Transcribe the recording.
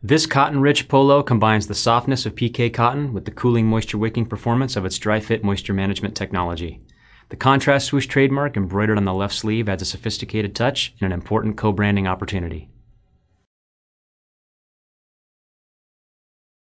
This cotton-rich polo combines the softness of Pique cotton with the cooling moisture-wicking performance of its Dri-FIT moisture management technology. The contrast swoosh trademark embroidered on the left sleeve adds a sophisticated touch and an important co-branding opportunity.